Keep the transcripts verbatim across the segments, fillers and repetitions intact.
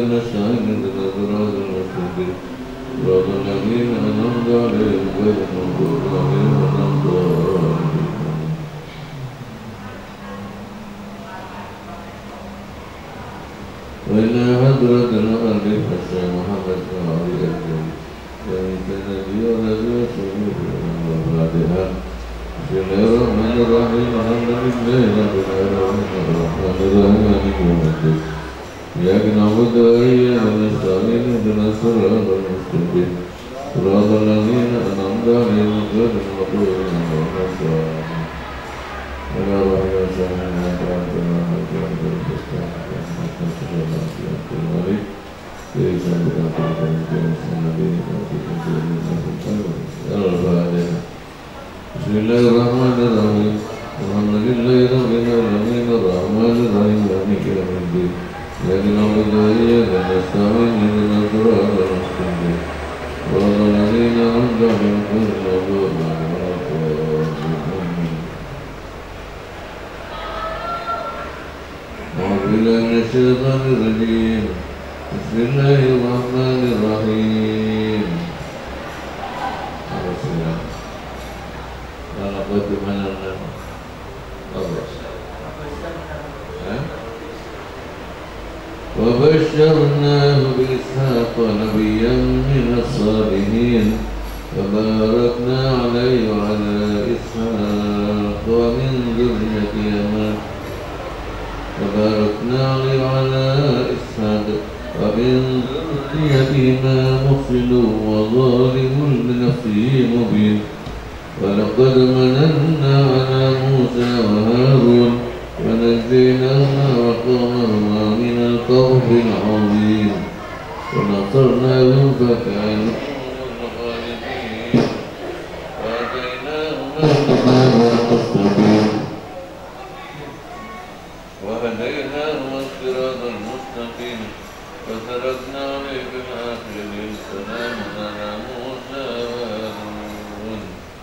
نستعين اهدنا الصراط المستقيم صراط الذين أنعمت عليهم غير المغضوب عليهم ولا الضالين. وإلى حضرة المؤلف الشيخ محمد بن علي الجليل وإن النبي ونبي وسلم الفاتحة. بسم الله الرحمن الرحيم الحمد لله رب العالمين الرحمن الرحيم مالك يوم الدين إياك نعبد وإياك نستعين اهدنا الصراط المستقيم صراط الذين أنعمت عليهم غير المغضوب عليهم ولا الضالين. يا رب يا سلام يا رب يا رب يا رب Bismillahirrahmanirrahim. Alhamdulillahi rabbil alamin arrahmanir rahim maliki yaumiddin. Iyyaka na'budu wa iyyaka nasta'in ihdinas siratal mustaqim. Siratal ladzina an'amta 'alaihim ghairil maghdubi 'alaihim waladdallin. A'udzu billahi minasy syaithanir rajim. Bismillahirrahmanirrahim. Bismillah. Kalau bagaimana nama? Allah. وبشرناه بإسحاق نبيا من الصالحين وباركنا عليه وعلى إسحاق ومن ذريتهما وباركنا عليه وعلى إسحاق ومن ذريتهما محسن وظالم لنفسه مبين ولقد مننا على موسى وهارون ونجيناهما وقومهما من الكرب العظيم ونصرناهم فكانوا الغالبين وآتيناهما الكتاب المستبين وهديناهما الصراط المستقيم فتركنا عليه في الآخرين سلام على موسى وهارون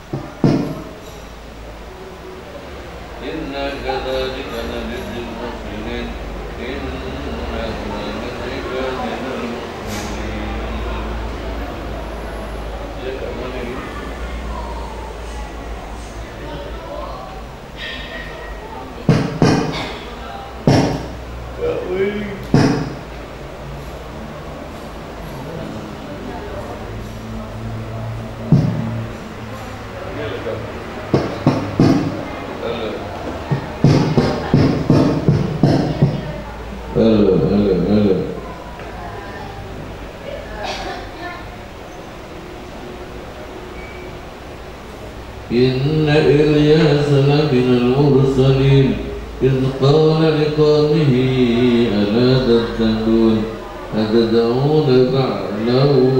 إنا كذلك نجزي المحسنين إنهما من عبادنا المؤمنين. Halo, halo, halo. Inna Ilyasa labinal mursalin إذ قال لقومه ألا تتقون أتدعون بعلا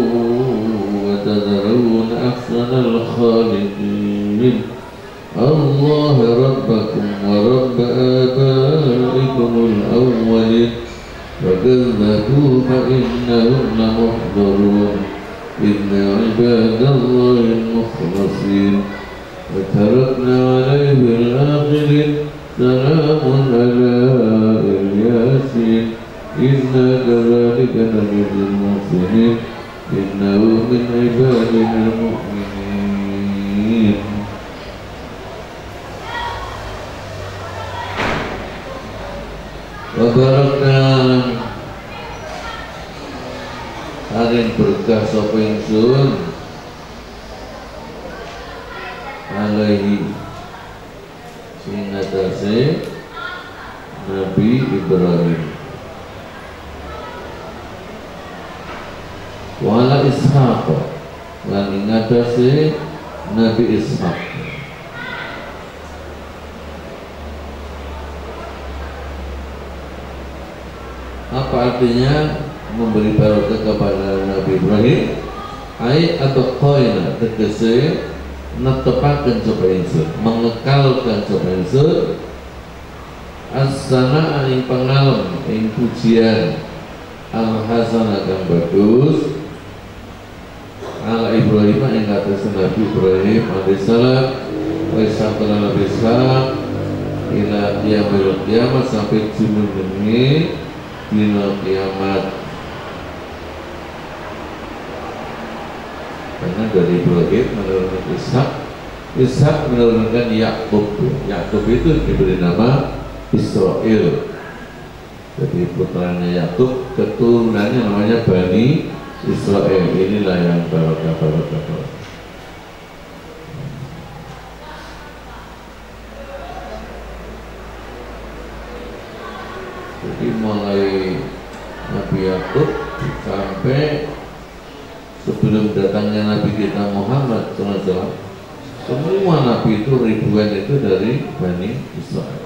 وتذرون أحسن الخالقين الله ربكم ورب آبائكم الأولين فكذبوا فإنهم لمحضرون إلا عباد الله المخلصين وتركنا عليه الآخرين سلام على الياسين إنا كذلك نجزي المحسنين إنه من عبادنا المؤمنين. Wabarakna haring berkah sapa ingsun alaihi sing atase Nabi Ibrahim wala Ishaq lan ing atase Nabi Ishaq. Apa artinya memberi barokah kepada Nabi Ibrahim? Ai atau qaina tegese netepaken sapa ingsun, mengekalkan sapa ingsun as-sana ing pangalem ing pujian al-hasanah kang bagus ala Ibrahim ing atas Nabi Ibrahim alaihissalam wa isaqala Nabi Ishaq ila qiyamil qiyamah sampai jumlah demi dina kiamat karena dari Ibrahim menurunkan Ishak, Ishak menurunkan Yakub. Yakub itu diberi nama Israel. Jadi putranya Yakub, keturunannya namanya Bani Israel. Inilah yang barokah barokah barokah. Jadi mulai Nabi Yakub sampai sebelum datangnya Nabi kita Muhammad shallallahu alaihi wasallam, semua Nabi itu ribuan itu dari Bani Israel.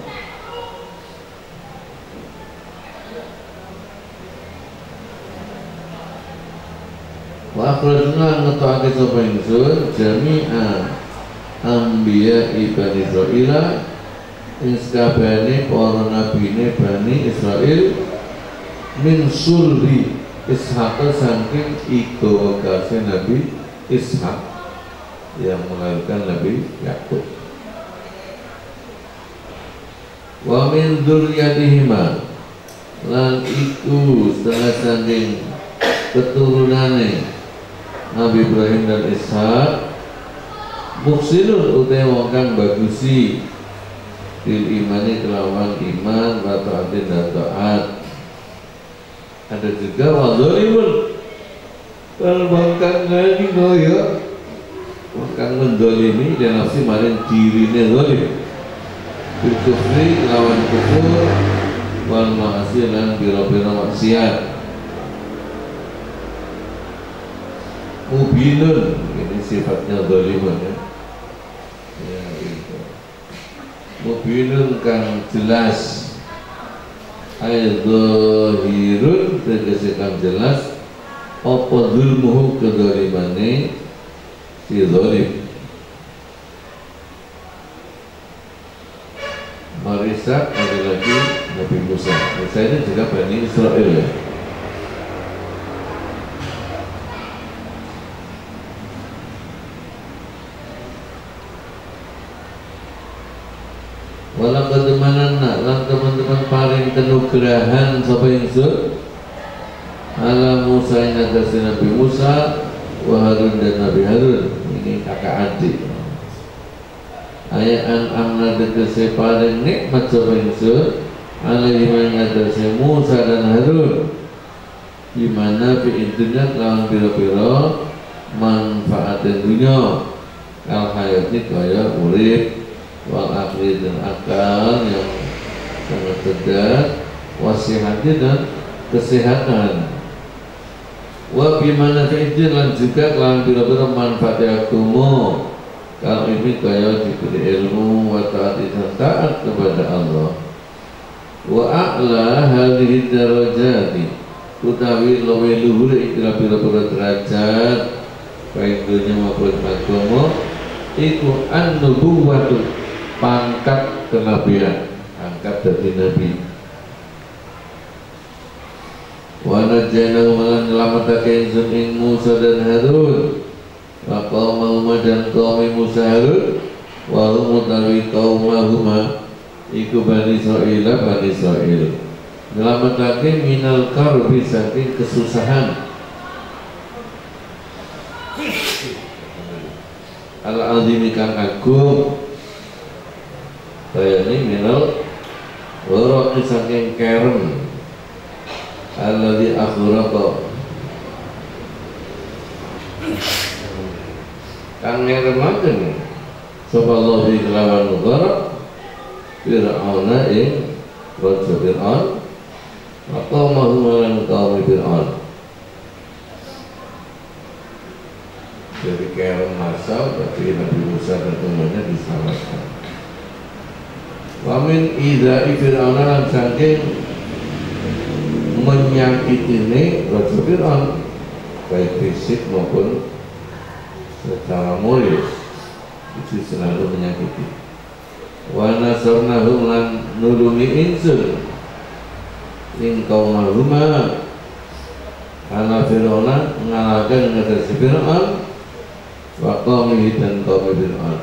Wa akhrajna ngetokake sapa ingsun jami'a anbiya Bani Israil ing sakabehane para nabine Bani Israil min sulbi Ishaq saking iku wekase Nabi Ishaq yang melahirkan Nabi Yakub. Wa min dzurriyyatihima lan iku setengah saking keturunane Nabi Ibrahim dan Ishaq muksinun utai wong kang bagusi bil imani kelawan iman wa ta'atin dan ta'at. Ada juga wadzalimun kalau bangkang ngani ngoyo bangkang mendolimi dan nafsi maring dirine zalim bil kufri lawan kufur wal ma'asi lan biro-biro maksiat. Mubinun, ini sifatnya zalimun ya. Ya itu. Mubinun kang jelas. Aidhahirun tegese kang jelas apa zulmuhu kedzalimane si zalim. Marisa ada lagi Nabi Musa. Musa ini juga Bani Israel ya. Walaqad mananna lan teman-teman paling kenugrahan sapa ingsun ala Musa ing atase Nabi Musa wa Harun dan Nabi Harun. Ini kakak adik. Ayaan amna tegese paling nikmat sapa ingsun alaihi ing atase Musa dan Harun di mana fi dunya lawan pira-pira manfaat dunya kal hayati kaya urip wal akli dan akal yang sangat cerdas, wasihati dan kesehatan. Wa bimana fi'idin lan juga kelan bila-bila manfaat agama. Kalau ini kaya diberi ilmu wa ta'ati dan taat kepada Allah. Wa a'la hadhihi darajati utawi luwih luhur ikra bila-bila derajat baik dunia maupun agama iku an-nubuwwatu pangkat kenabian, angkat dari Nabi. Wa najjana malan nyelametake ingsun ing Musa dan Harun wa qaumahuma dan kaum Musa Harun wa hum utawi qaumahuma iku Bani Israil Bani Israil nyelametake minal karbi saking kesusahan al-azimi kang agung kaya ini minal waraki saking kerem alladhi akhuraqa kang ngeremaken sapa Allah di kelawan negara Fir'auna ing raja Fir'aun atau mahumulan kaum Fir'aun. Jadi kerem masal tapi Nabi Musa dan umatnya diselamatkan. Wamin idai Fir'aun lan saking menyakitine Raja Fir'aun baik fisik maupun secara moral itu selalu menyakiti. Wa nasarnahum lan nulungi insun ing kaum maluma ala Fir'aun ngalahkan ngatasi Fir'aun wa qaumihi dan kaum Fir'aun.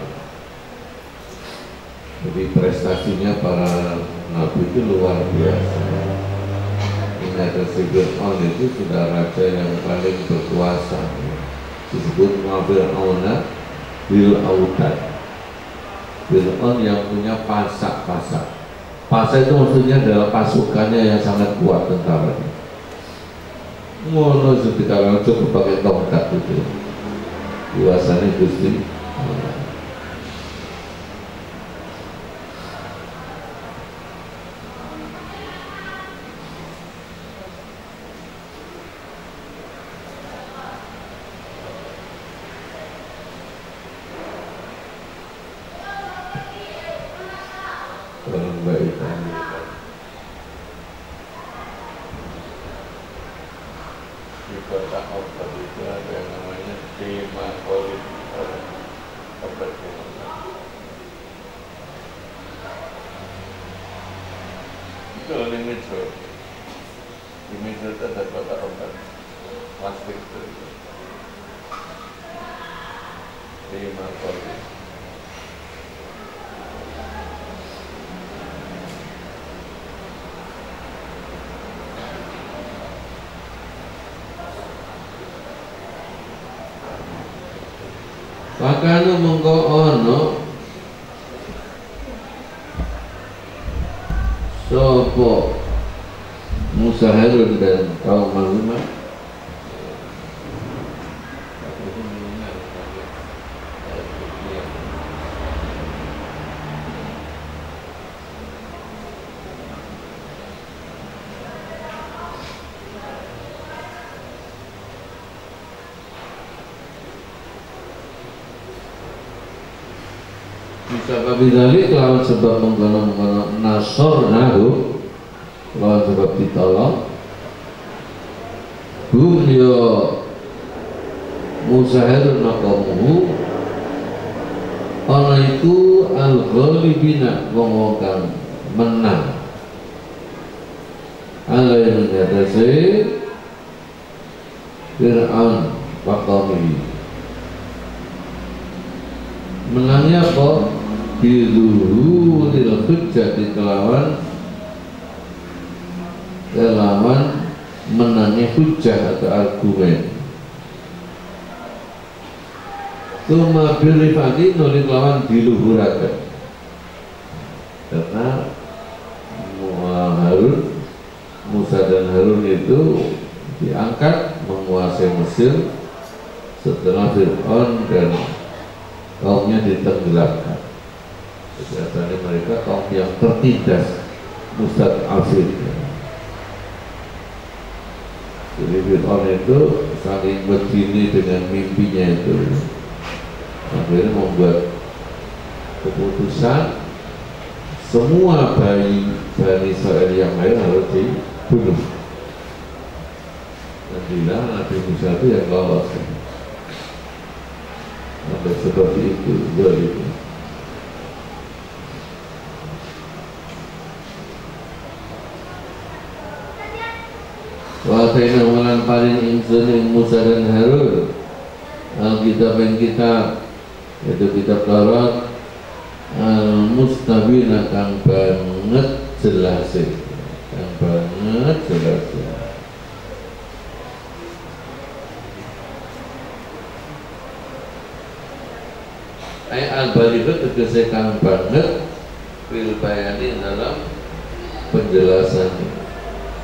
Jadi prestasinya para nabi itu luar biasa. Ingat Fir'aun itu sudah raja yang paling berkuasa. disebut Fir'auna bil autad. Fir'aun yang punya pasak-pasak. Pasak itu maksudnya adalah pasukannya yang sangat kuat tentaranya. Ngono sekarang cukup pakai tongkat itu. Kuasanya Gusti Allah. Orang baik di kota Obat itu ada yang namanya Tema Kolit Obat. Itu oleh Metro. Di Metro itu ada kota Obat Mas Victor itu Tema Kolit. Makanya mengko ono sopo Musa Harun dan kaum Malumah Sababidali lawan sebab mengkono-mengkono nasor nahu lawan sebab ditolong hum yo Musa Harun nakamuhu ana iku al-ghalibina wong kang menang ala yang ngatasi Fir'aun waqami menangnya apa? Biluhuril hujjah di kelawan kelawan menangnya hujjah atau argumen. Tuma birifati nuli kelawan diluhurakan karena Harun Musa dan Harun itu diangkat menguasai Mesir setelah Fir'aun dan kaumnya ditenggelamkan. Biasanya mereka kaum yang tertindas mustad'afin. Jadi Fir'aun itu saling begini dengan mimpinya itu, akhirnya membuat keputusan semua bayi Bani Israel yang lain harus dibunuh. Dan bilang Nabi Musa itu yang lolos. Sampai seperti itu, begitu. Wa'atayna ulan paling insun yang Musa dan Harun Alkitab yang kitab yaitu kitab Taurat Al-Mustabin akan banget jelasin akan banget jelasin Ayat al-Balighah tegese kang banget fil bayani dalam penjelasannya.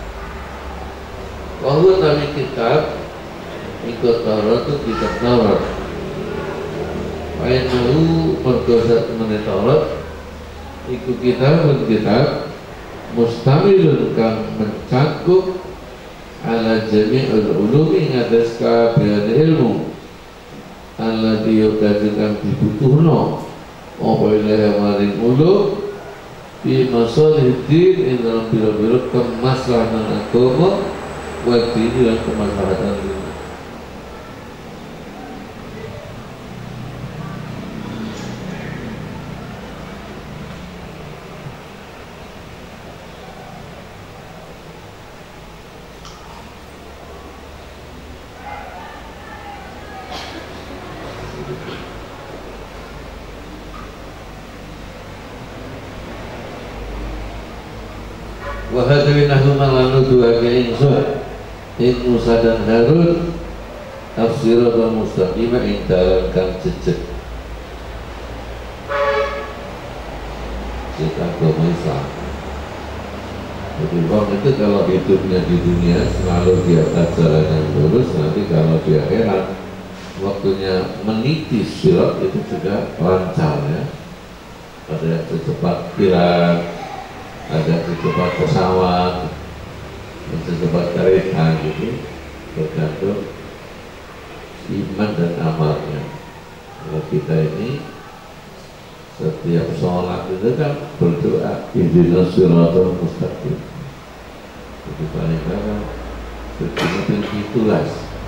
Wahyu tadi kitab ikut Taurat itu kitab Taurat. Ayat nahu perkosat menit Taurat ikut kitab dan kitab mustamilun kang mencakup ala jami'ul ulumi ngatas kabehane ilmu Allah diyogajikan dibutuhno apa ilaha maring ulum di masalihidin yang dalam bila-bila kemaslahan agama waktu ini dan kemaslahatan ini. Wahadwi nahuma lanu dua ke ingsun ing Musa dan Harun as-siratal mustaqim ing dalan kang jejeg. Kita agama Islam. Jadi orang itu kalau hidupnya di dunia selalu di atas jalan yang lurus, nanti kalau di akhirat waktunya meniti sirat itu juga lancar ya. Ada yang secepat kilat, ada yang secepat pesawat, yang secepat kereta gitu, tergantung iman dan amalnya. Kalau kita ini setiap sholat itu kan berdoa ihdinas siratal mustaqim. Jadi paling kan betul-betul itulah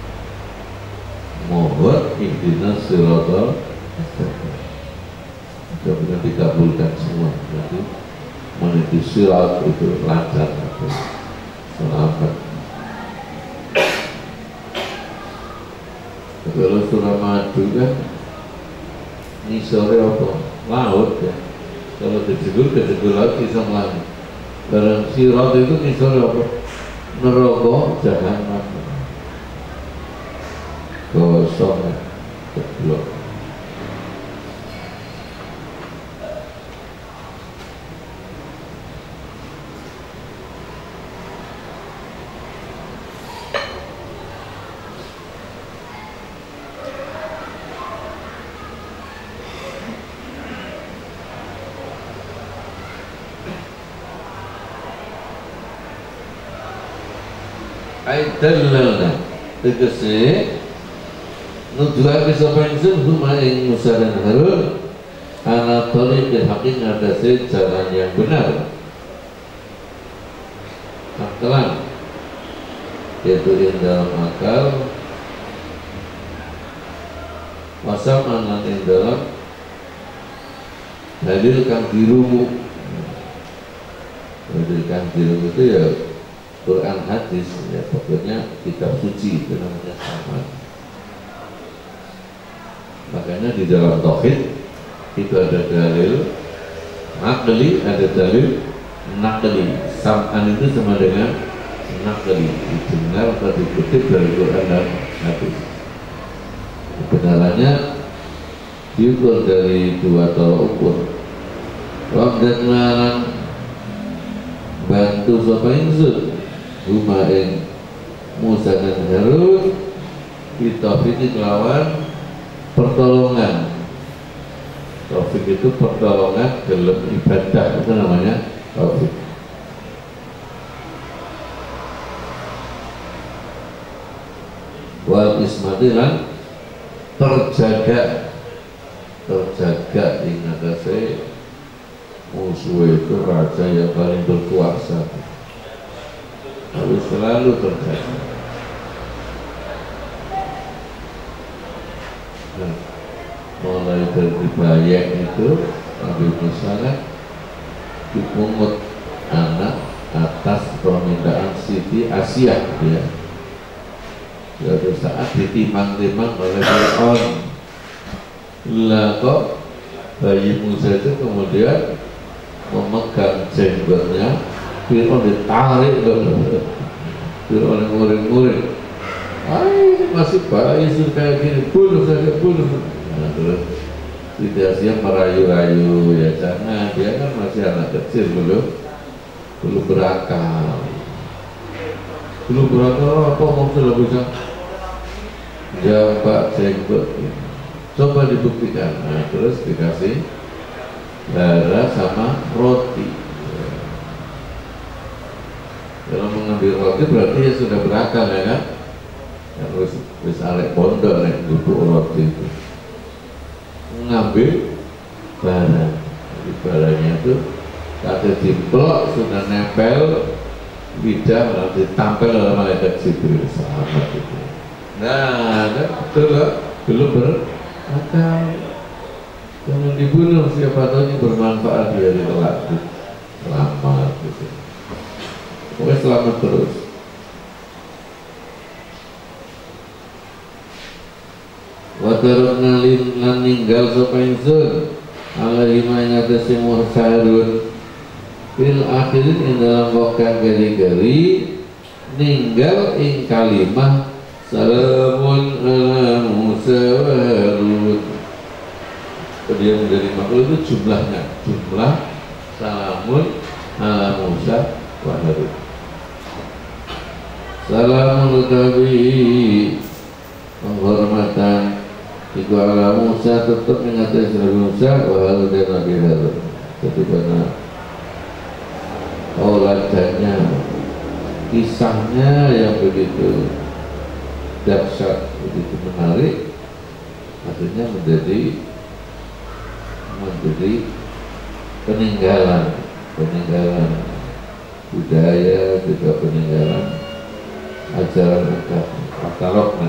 mohon ihdinas siratal mustaqim. Mudah-mudahan dikabulkan semua. Jadi meniti sirat itu lancar, selamat. Kalau Suramadu kan ini sore apa? Laut ya. Kalau kejebul kejebul laut bisa melangi. Dalam sirat itu ini sore apa? Neraka jahanam. Gosong ya, keblok. Aidallalna tegese nuduhake sapa ingsun huma ing Musa dan Harun ala thariqil haqqi ngatasi jalan yang benar akalan yaitu yang dalam akal wasaman lan yang dalam dalil kang dirumu. Dalil kang dirumu itu ya Quran hadis ya, pokoknya kitab suci itu namanya sama. Makanya di dalam tauhid itu ada dalil nakli, ada dalil nakli. Sam'an itu sama dengan nakli, didengar atau dikutip dari Quran dan hadis. Kebenarannya diukur dari dua tolak ukur. Wabdat melarang bantu sapa ingsun huma ing Musa dan Harun bitaufiq kelawan pertolongan. Taufik itu pertolongan dalam ibadah, itu namanya taufik. Wal ismatilan terjaga, terjaga ingatase musuh itu raja yang paling berkuasa, harus selalu terjaga. Nah, mulai dari bayang itu Nabi Musa dipungut anak atas permintaan Siti Asia ya. Suatu saat ditimang-timang oleh Fir'aun. Lah kok bayi Musa itu kemudian memegang jenggotnya, Fir'aun ditarik loh. Fir'aun yang murid-murid, ay masih bayi sudah kayak gini, bunuh saja, bunuh. Nah, terus Siti Asia merayu-rayu, ya jangan, dia kan masih anak kecil, belum belum berakal, belum berakal apa maksudnya bisa jambak jenggot, coba dibuktikan. Nah, terus dikasih darah sama roti. Kalau mengambil roti berarti ya sudah berakal ya kan? Terus wis arek pondok nek duduk roti itu mengambil barang. Jadi barangnya itu ada dimplok sudah nempel lidah lalu ditampil oleh malaikat Jibril sahabat itu. Nah, kan betul lah, belum berakal. Jangan dibunuh, siapa tahu ini bermanfaat di hari kelak. Selamat gitu. Pokoknya selamat terus. Wadarok ngalin lan ninggal sapa ingsun alaihi ma ing atase Harun fil akhirin ing dalam waktu gari-gari ninggal ing kalimah Salamun ala Musa wa Harun. Dia menjadi makhluk itu jumlahnya, jumlah salamun ala Musa wa Harun. Salamun utawi penghormatan iku ala Musa tetap mengatasi Nabi Musa wa Harun dan Nabi Harun. Jadi karena oladannya, kisahnya yang begitu dahsyat, begitu menarik, akhirnya menjadi menjadi peninggalan peninggalan budaya, juga peninggalan ajaran katalogna.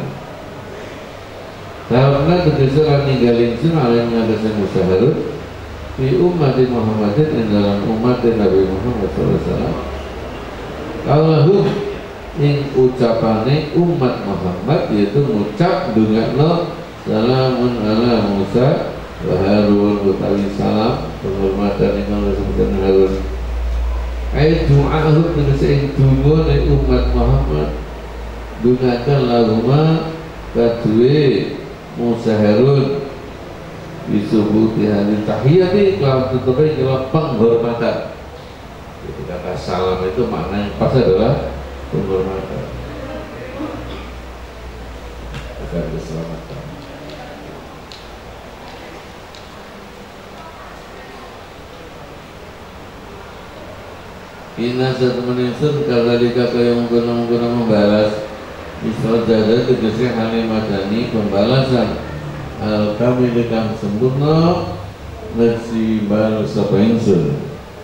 Karena kedesaran ninggalin sun alaihi mengatasi Musa Harun di umat Muhammadin yang dalam umat Nabi Muhammad shallallahu alaihi wasallam. Kalau yang ucapane umat Muhammad yaitu mengucap dungakno salamun ala Musa wa Harun, utawi salam penghormatan yang Allah sebutkan Harun. Ayat du'ahud dengan seingtungo dari umat Muhammad gunakan laguma kadue Musa Harun disubuh di hari tahiyati kalau tetapnya kalau penghormatan. Jadi kata salam itu makna yang pas adalah penghormatan, bukan keselamatan. Inna satu meninsun kadzalika kaya mengkono-mengkono membalas misal jaga tegese hale madani pembalasan al kamil kang sempurna nasi bal sapa ingsun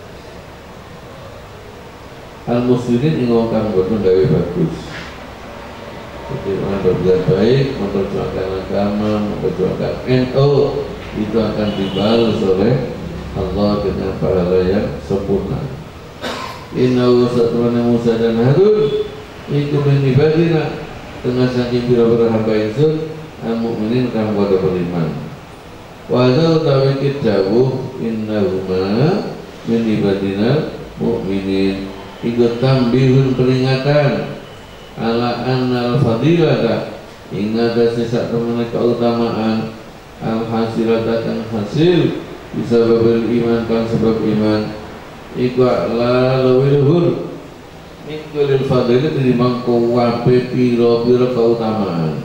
al muslimin ing wong kang boten gawe bagus. Jadi orang berbuat baik, memperjuangkan agama, memperjuangkan N U itu akan dibalas oleh Allah dengan pahala yang sempurna. Inna wasatwana Musa dan Harun iku min ibadina tengah saking pira-pira hamba ingsun al-mu'minin kang padha beriman. Wa za tawikid dawuh innahuma min ibadina mu'minin iku tambihun peringatan ala annal fadilata ingat sesak temen keutamaan al-hasilata kang hasil bisa babel iman kang sebab iman iku la lawilhur mikulil fadilah di mangko wape piro-piro keutamaan.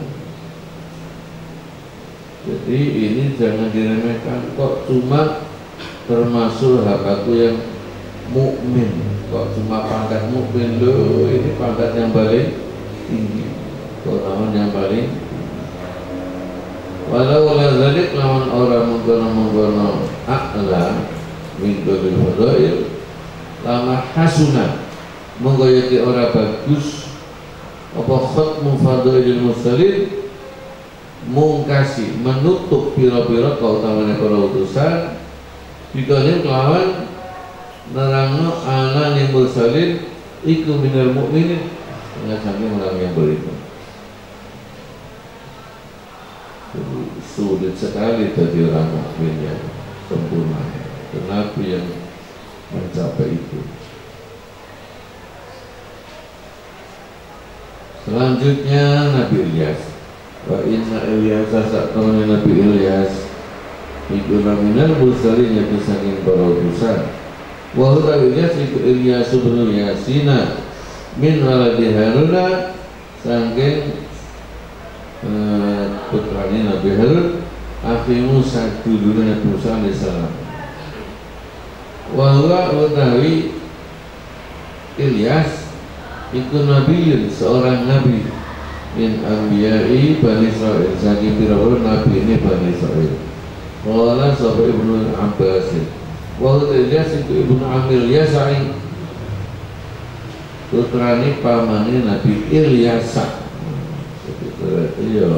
Jadi ini jangan diremehkan, kok cuma termasuk hambaku yang mukmin, kok cuma pangkat mukmin loh, ini pangkat yang paling tinggi, keutamaan yang paling. Walau lazalik lawan orang menggono-menggono a'la mikulil fadilah lama hasuna menggoyati orang bagus apa khatmu fadilil mursalin mungkasi menutup pira-pira keutamaan para utusan dikalian kelawan nerangno ana yang mursalin iku minal mukminin dengan saking orang yang beriman. Jadi sulit sekali jadi orang mukmin yang sempurna. Kenapa yang mencapai itu? Selanjutnya Nabi Ilyas. Wa inna Ilyas saktamani Nabi Ilyas iku minal mursalin yaitu saking para utusan. Wa huwa Ilyas iku Ilyas bin Yasina min waladi Haruna saking uh, putrane Nabi Harun akhi Musa dulu Nabi Musa alaihi salam. Wa huwa utawi Ilyas iku nabiyun seorang nabi min anbiya'i Bani Israil saking pira-pira nabi ini Bani Israil. Qala sapa Ibnu Abbas wa Ilyas iku Ibnu Amir Yasai putrane pamane Nabi Ilyas. Jadi berarti ya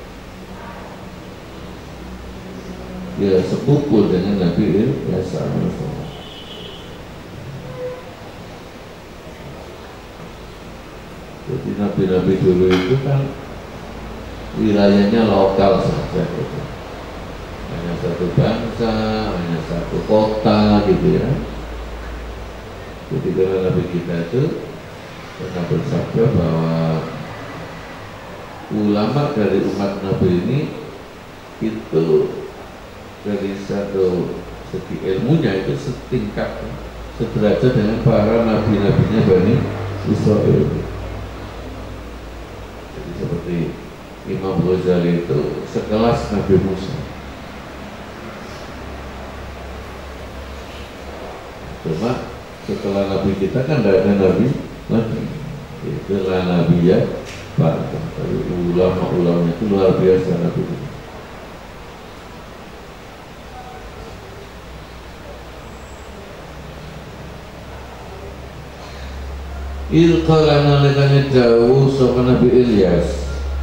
dia sepupu dengan Nabi Ilyas. Jadi nabi-nabi dulu itu kan wilayahnya lokal saja gitu. Hanya satu bangsa, hanya satu kota gitu ya. Jadi kalau Nabi kita itu pernah bersabda bahwa ulama dari umat Nabi ini itu dari satu segi ilmunya itu setingkat, sederajat dengan para nabi-nabinya Bani Israil. Jadi seperti Imam Ghazali itu sekelas Nabi Musa. Cuma setelah Nabi kita kan tidak ada Nabi lagi. Itulah Nabi ya Pak. Tapi ulama-ulamanya itu luar biasa Nabi kita. Ilqala nalikane dawuh sapa Nabi Ilyas.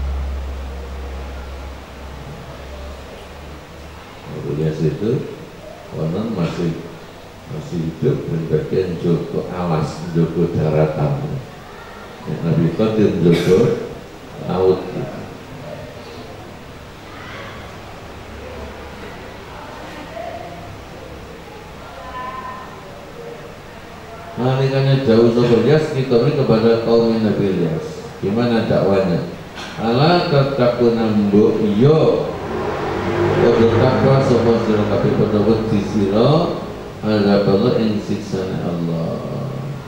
Nabi Ilyas itu konon masih masih hidup dan bagian Joko alas, Joko daratan. Ya, Nabi Qadir Joko laut. Nalikane jauh sapa Ilyas dikabari kepada kaum Nabi Ilyas. Gimana dakwanya? Ala tatakuna mbok yo padha takwa sapa sira kabeh padha wedi sira azab Allah ing siksane Allah.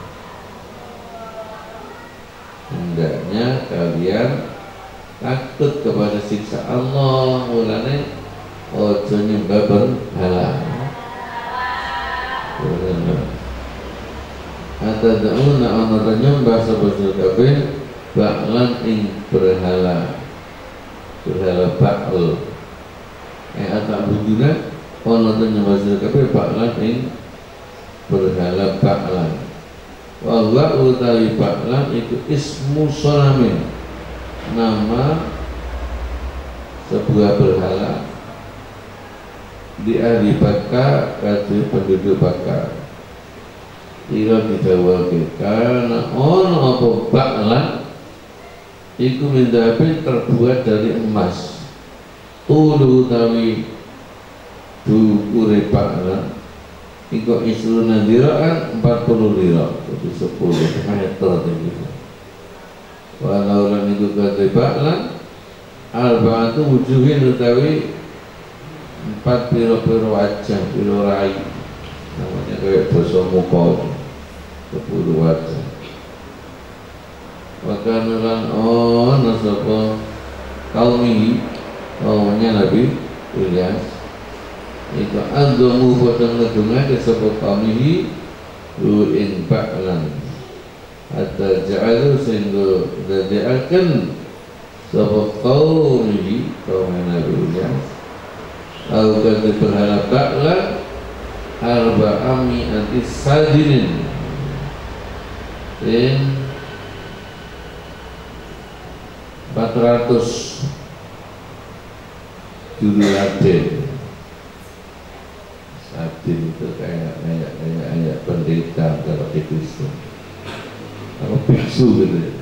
Hendaknya kalian takut kepada siksa Allah. Mulane ojo nyembah berhala. Atad'una ana nyembah sapa kabeh ba'lan ing berhala. Berhala ba'al. Eh atak buduna ana nyembah kabeh ba'lan ing berhala ba'lan. Wa huwa utawi ba'lan iku ismu sanamin, nama sebuah berhala di ahli Baka kata penduduk Baka. Ira didawake karena ono apa ba'lan iku mindapin terbuat dari emas. Tulu utawi dukure ba'lan iku isruna diraan empat puluh lira, jadi sepuluh meter tinggi. Walau lan iku kata ba'lan arba'atu wujuhin utawi empat piro-piro wajah, piro rai, namanya kayak basa muka, sepuluh wajah. Maka nulan oh nasapa kaumihi, kaumnya Nabi Ilyas iku azamu padha ngedungake sapa kaumihi lu in ba'lan hatta ja'alu sehingga dadiaken sapa kaumihi kaum Nabi Ilyas au kata berhala ba'lan arba'ami anti sadinin in empat ratus juruladen. Sadin itu kayak kayak kayak kayak pendeta kalau di Kristen, kalau biksu gitu ya.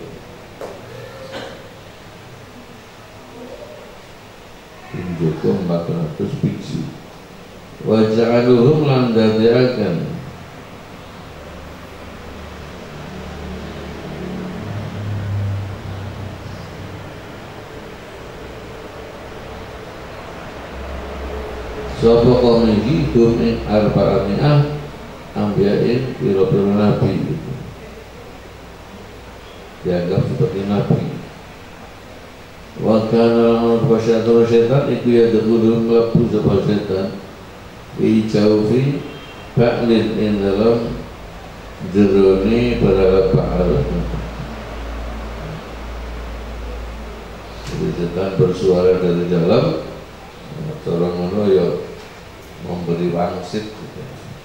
Joko empat ratus biksu. Waja'aluhum lan dadiakan sapa kaumihi hum ing arba'ami'ah ambiyain piro-piro nabi gitu. Dianggap seperti nabi. Wa kana lamun syaitan syaitan iku ya dulu mlebu sapa setan fi jaufi ba'lin ing dalam jerone para ba'al. Jadi setan bersuara dari dalam, orang ngono ya memberi wangsit gitu.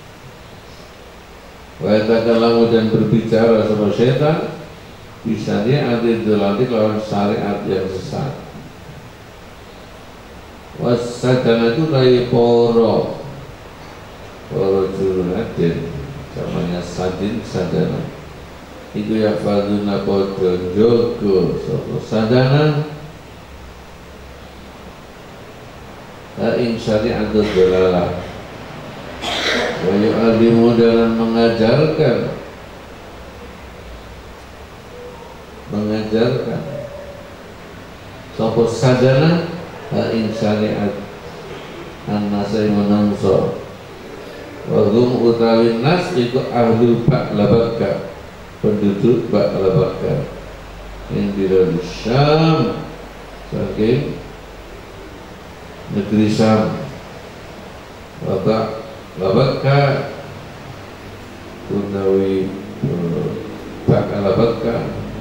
Wa takalamu dan berbicara sama setan bisa dia anti dolantik lawan syariat yang sesat. Wasadana itu dari poro poro juruladen namanya sadin sadana itu ya faduna podo jogo sopo sadana ing syariat dolalah wa yu'alimu dalam mengajarkan mengajarkan sapa sadana ing syariat an-nasai manungsa wa hum utawi nas iku ahlul ba'labaka penduduk ba'labaka yang di Syam saking negeri Syam wa ba'labaka utawi ba'labaka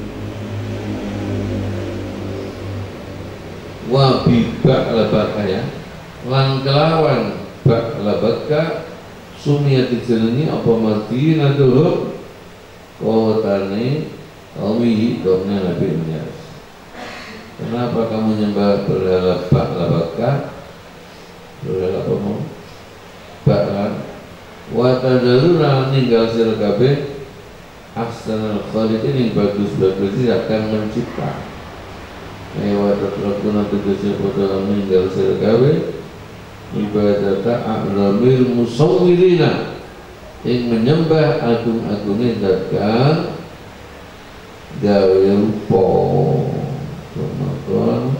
wa bi ba'labaka ya lan kelawan ba'labaka sumiyat dijenengi apa Madinatul kotane kaumi kaumnya Nabi Ilyas. Kenapa kamu nyembah berhala ba'labaka? Berhala apa mau? Ba'lan wa tadaruna ninggal sira kabeh ahsanal khaliqin yang bagus-bagus akan mencipta. Ewa tetrakuna tegesi pada meninggal sirkawe ibadata a'lamil musawwirina yang menyembah agung-agungnya datang gawe rupa Ramadan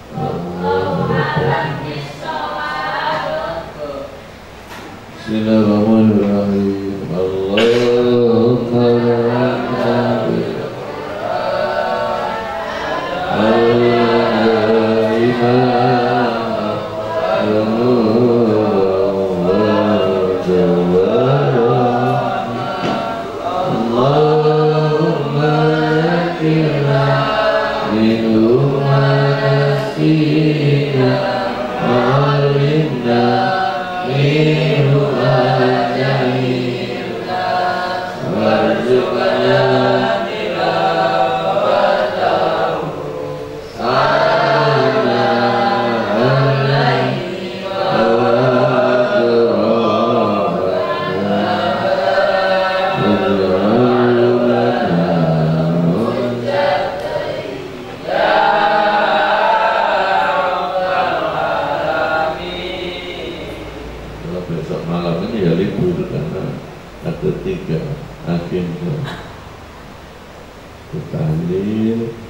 Bismillahirrahmanirrahim Allahumma tiga agenda tahlil